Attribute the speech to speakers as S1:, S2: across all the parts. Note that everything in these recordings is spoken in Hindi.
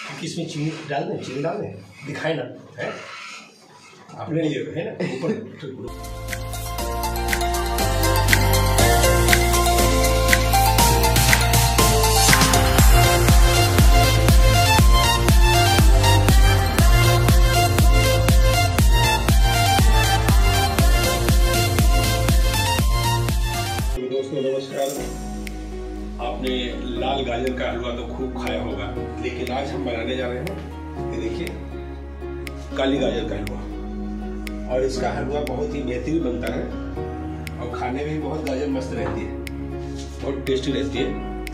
S1: क्योंकि इसमें चीनी डाल दें दिखाए ना है आपने नहीं देखा है ना ऊपर। दोस्तों नमस्कार। आपने लाल गाजर का हलवा तो खूब खाया होगा, लेकिन आज हम बनाने जा रहे हैं ये देखिए काली गाजर का हलवा। और इसका हलवा बहुत ही बेहतरीन बनता है और खाने में भी बहुत गाजर मस्त रहती है, बहुत टेस्टी रहती है।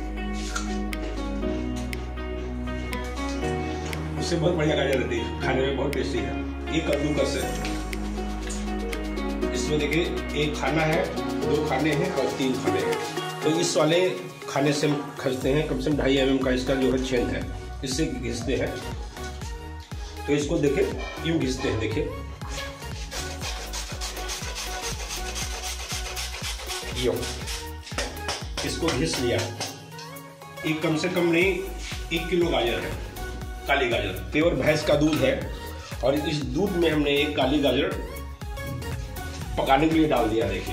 S1: उससे बहुत बढ़िया गाजर रहती है, खाने में बहुत टेस्टी है। ये कद्दूकस है, इसमें देखिए एक खाना है, 2 खाने हैं और 3 खाने हैं। तो इस वाले खाने से हम खरीदते हैं कम से कम 2.5 mm का इसका जो है छेद है, इससे घिसते हैं। तो इसको देखें यूं घिसते हैं, देखिए यूं इसको घिस लिया। एक कम से कम नहीं 1 किलो गाजर है, काली गाजर, प्योर भैंस का दूध है। और इस दूध में हमने एक काली गाजर पकाने के लिए डाल दिया। देखिए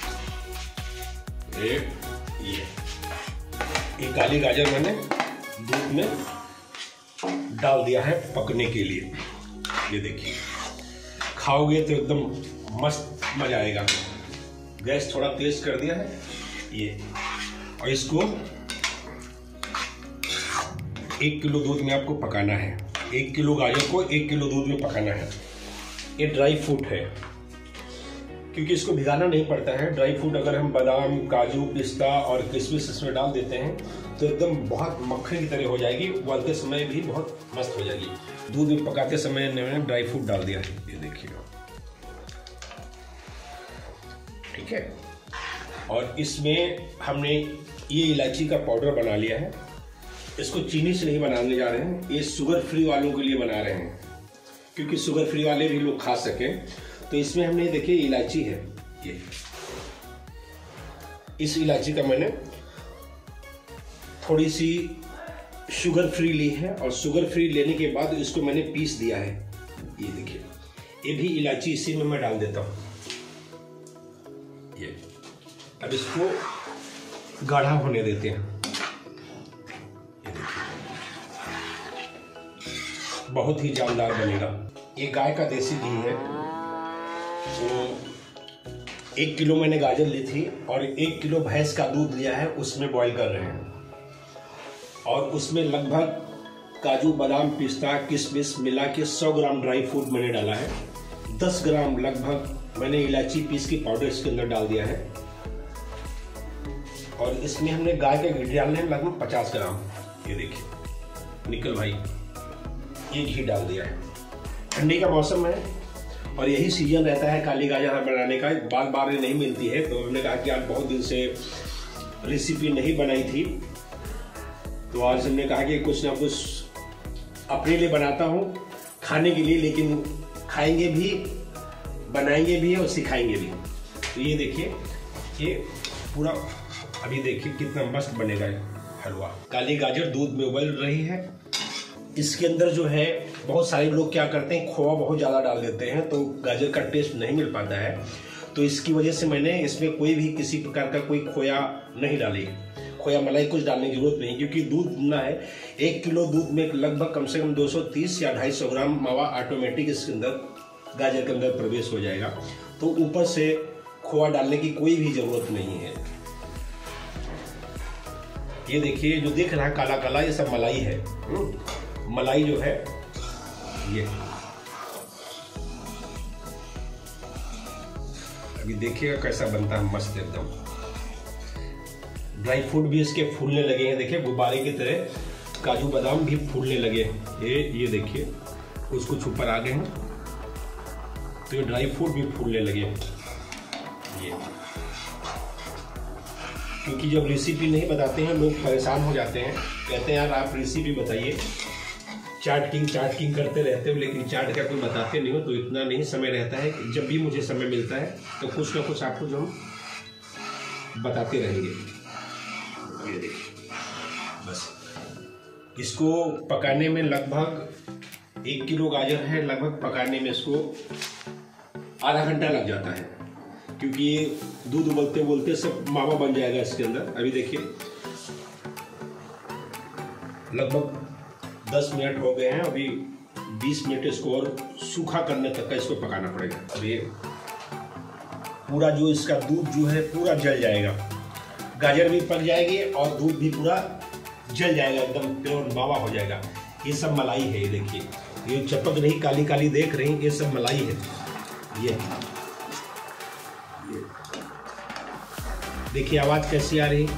S1: ये काली गाजर मैंने दूध में डाल दिया है पकने के लिए। ये देखिए खाओगे तो एकदम मस्त मजा आएगा। गैस थोड़ा तेज कर दिया है ये, और इसको 1 किलो दूध में आपको पकाना है। 1 किलो गाजर को 1 किलो दूध में पकाना है। ये ड्राई फ्रूट है, क्योंकि इसको भिगाना नहीं पड़ता है। ड्राई फ्रूट अगर हम बादाम, काजू, पिस्ता और किशमिश इसमें डाल देते हैं तो एकदम बहुत मक्खन की तरह हो जाएगी, उबालते समय भी बहुत मस्त हो जाएगी। दूध में पकाते समय मैंने ड्राई फ्रूट डाल दिया है, ये देखिए, ठीक है। और इसमें हमने ये इलायची का पाउडर बना लिया है। इसको चीनी से नहीं बनाने जा रहे हैं, ये शुगर फ्री वालों के लिए बना रहे हैं, क्योंकि शुगर फ्री वाले भी लोग खा सकें। तो इसमें हमने देखिए इलायची है, ये इस इलायची का मैंने थोड़ी सी शुगर फ्री ली है, और शुगर फ्री लेने के बाद इसको मैंने पीस दिया है। ये देखिए ये भी इलायची इसी में मैं डाल देता हूं। ये अब इसको गाढ़ा होने देते हैं। ये देखिए बहुत ही जानदार बनेगा। ये गाय का देसी घी है। तो 1 किलो मैंने गाजर ली थी और 1 किलो भैंस का दूध लिया है, उसमें बॉईल कर रहे हैं। और उसमें लगभग काजू, बादाम, पिस्ता, किशमिश मिला के 100 ग्राम ड्राई फ्रूट मैंने डाला है। 10 ग्राम लगभग मैंने इलायची पीस की पाउडर इसके अंदर डाल दिया है। और इसमें हमने गाय का घी डालना है लगभग 50 ग्राम। ये देखिए निकल भाई, ये घी डाल दिया है। ठंडी का मौसम है और यही सीजन रहता है काली गाजर बनाने का, बार बार नहीं मिलती है। तो हमने कहा कि आज बहुत दिन से रेसिपी नहीं बनाई थी, तो आज हमने कहा कि कुछ ना कुछ अपने लिए बनाता हूँ, खाने के लिए, लेकिन खाएंगे भी, बनाएंगे भी और सिखाएंगे भी। तो ये देखिए ये पूरा अभी देखिए कितना मस्त बनेगा हलवा। काली गाजर दूध में उबल रही है। इसके अंदर जो है बहुत सारे लोग क्या करते हैं, खोआ बहुत ज़्यादा डाल देते हैं, तो गाजर का टेस्ट नहीं मिल पाता है। तो इसकी वजह से मैंने इसमें कोई भी किसी प्रकार का कोई खोया नहीं डाली, खोया मलाई कुछ डालने की जरूरत नहीं, क्योंकि दूध ना है। 1 किलो दूध में लगभग कम से कम 230 या 250 ग्राम मावा ऑटोमेटिक इसके अंदर गाजर के अंदर प्रवेश हो जाएगा। तो ऊपर से खोआ डालने की कोई भी जरूरत नहीं है। ये देखिए जो दिख रहा है काला काला, ये सब मलाई है। मलाई जो है ये अभी देखिएगा कैसा बनता है, मस्त एकदम। ड्राई फ्रूट भी इसके फूलने लगे हैं, देखिए गुब्बारे की तरह काजू बादाम भी फूलने लगे हैं। ये देखिए कुछ कुछ ऊपर आ गए हैं, तो ये ड्राई फ्रूट भी फूलने लगे हैं। ये क्योंकि जब रेसिपी नहीं बताते हैं लोग परेशान हो जाते हैं, कहते हैं यार आप रेसिपी बताइए, चाट किंग करते रहते हो, लेकिन चाट का कोई बताते नहीं हो। तो इतना नहीं समय रहता है कि जब भी मुझे समय मिलता है तो कुछ ना कुछ आपको जो हम बताते रहेंगे। ये देखिए बस इसको पकाने में लगभग 1 किलो गाजर है, लगभग पकाने में इसको आधा घंटा लग जाता है, क्योंकि ये दूध उबलते बोलते सब मावा बन जाएगा इसके अंदर। अभी देखिए लगभग 10 मिनट हो गए हैं, अभी 20 मिनट इसको और सूखा करने तक का इसको पकाना पड़ेगा। अब ये पूरा जो इसका दूध जो है पूरा जल जाएगा, गाजर भी पक जाएगी और दूध भी पूरा जल जाएगा, एकदम प्योर मावा हो जाएगा। ये सब मलाई है, ये देखिए, ये चपक रही काली काली देख रही, ये सब मलाई है। ये देखिए आवाज कैसी आ रही,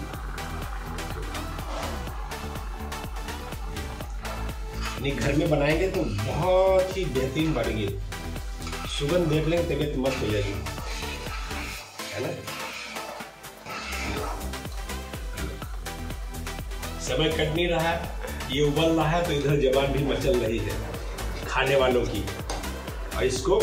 S1: घर में बनाएंगे तो बहुत ही बेहतरीन बनेगी। सुगंध देख लेंगे तबीयत मस्त हो जाएगी, है ना। समय कट नहीं रहा, ये उबल रहा है तो इधर जबान भी मचल रही है खाने वालों की। और इसको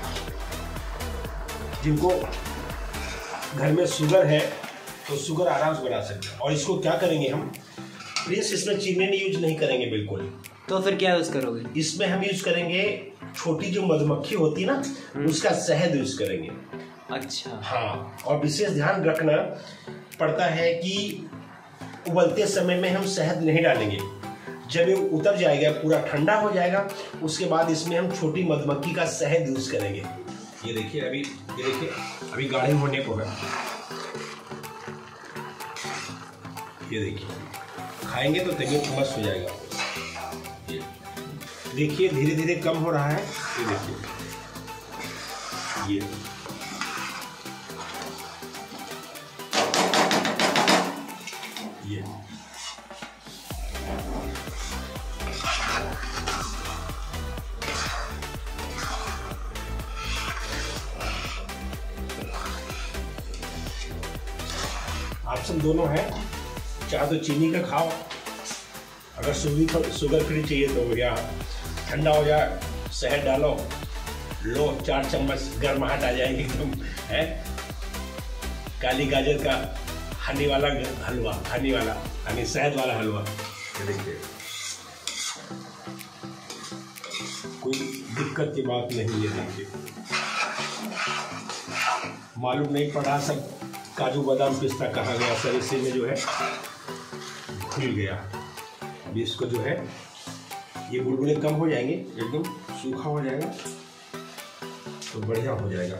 S1: जिनको घर में शुगर है तो शुगर आराम से बना सकते हैं। और इसको क्या करेंगे हम, प्लीज इसमें चीनी यूज नहीं करेंगे बिल्कुल।
S2: तो फिर क्या यूज करोगे?
S1: इसमें हम यूज करेंगे छोटी जो मधुमक्खी होती ना, उसका शहद यूज करेंगे।
S2: अच्छा।
S1: हाँ, और विशेष ध्यान रखना पड़ता है कि उबलते समय में हम शहद नहीं डालेंगे। जब ये उतर जाएगा, पूरा ठंडा हो जाएगा, उसके बाद इसमें हम छोटी मधुमक्खी का शहद यूज करेंगे। ये देखिए अभी, ये देखिए अभी गाढ़े होने को है। ये देखिए खाएंगे तो तबीयत मस्त हो जाएगा। देखिए धीरे धीरे कम हो रहा है, ये देखिए ये ऑप्शन दोनों है, चाहे तो चीनी का खाओ, अगर शुगर फ्री चाहिए तो या ठंडा हो जाए शहद डालो, लो 4 चम्मच, गर्माहट आ जाएगी एकदम, है। काली गाजर का हनी वाला हलवा, हनी शहद वाला हलवा, ये देखिए कोई दिक्कत की बात नहीं। ये देखिए मालूम नहीं पड़ा सब काजू बादाम पिस्ता कहाँ गया, सर इसी में जो है खुल गया। अभी इसको जो है ये बुलबुले कम हो जाएंगे, एकदम सूखा हो जाएगा तो बढ़िया हो जाएगा।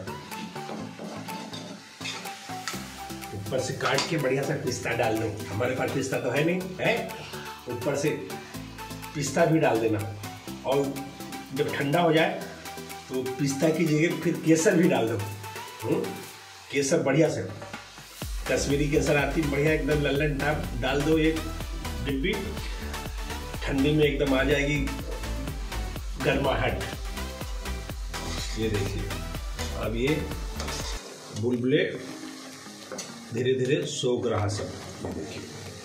S1: ऊपर से काट के बढ़िया सा पिस्ता डाल दो, हमारे पास पिस्ता तो है नहीं है, ऊपर से पिस्ता भी डाल देना। और जब ठंडा हो जाए तो पिस्ता की जगह फिर केसर भी डाल दो। केसर बढ़िया से, कश्मीरी केसर आती बढ़िया एकदम लल्लन टाप, डाल दो एक डिब्बी, ठंडी में एकदम आ जाएगी गर्माहट। ये देखिए अब ये बुलबुले धीरे धीरे सोख रहा सब, ये देखिए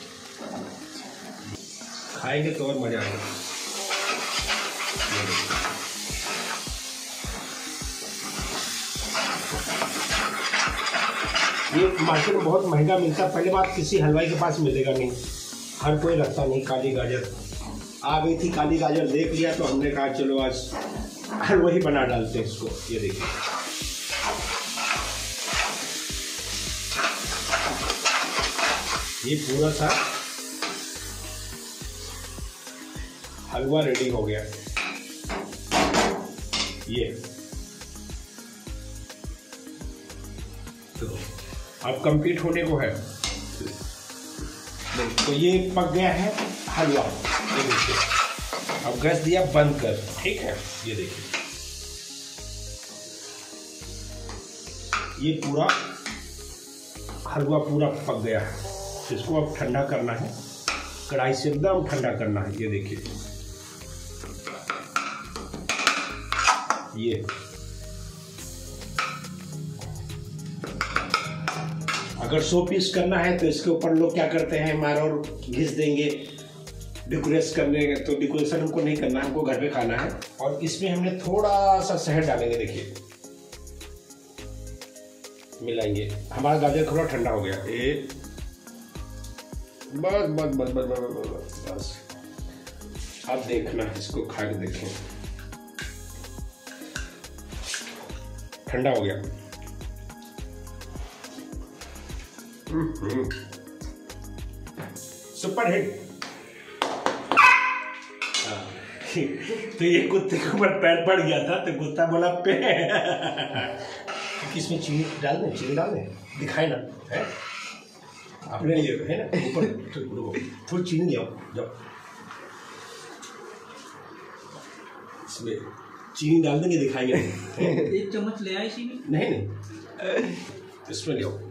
S1: खाएंगे तो और मजा आएगा। ये मार्केट में बहुत महंगा मिलता है। पहले बात किसी हलवाई के पास मिलेगा नहीं, हर कोई रखता नहीं। काली गाजर आ गई थी, काली गाजर देख लिया तो हमने कहा चलो आज हलवा ही बना डालते हैं इसको। ये देखिए ये पूरा सा हलवा रेडी हो गया। ये तो अब कंप्लीट होने को है, तो ये पक गया है हलवा। ये देखिए अब गैस दिया बंद कर, ठीक है। ये देखिए ये पूरा हलवा पूरा पक गया है, इसको अब ठंडा करना है, कढ़ाई से एकदम ठंडा करना है। ये देखिए ये अगर 100 पीस करना है तो इसके ऊपर लोग क्या करते हैं, मार और घिस देंगे डेकोरेट करने, तो डेकोरेशन हमको नहीं करना, हमको घर पे खाना है। और इसमें हमने थोड़ा सा शहद डालेंगे, देखिए मिलाएंगे। हमारा गाजर थोड़ा ठंडा हो गया, ये बस बस बस बस बस बस बस आप देखना, इसको खा के देखें। ठंडा हो गया। Super hit. तो ये कुत्ते के ऊपर पैर पड़ गया था, तो कुत्ता बोला पे। इसमें चीनी डाल दें, चीनी डाल दें, दिखाए ना है आपने ये है ना ऊपर थोड़ी चीनी ले आओ जाओ। इसमें चीनी डाल देंगे, दिखाएंगे।
S2: एक चम्मच ले आए चीनी?
S1: नहीं इसमें ले आओ।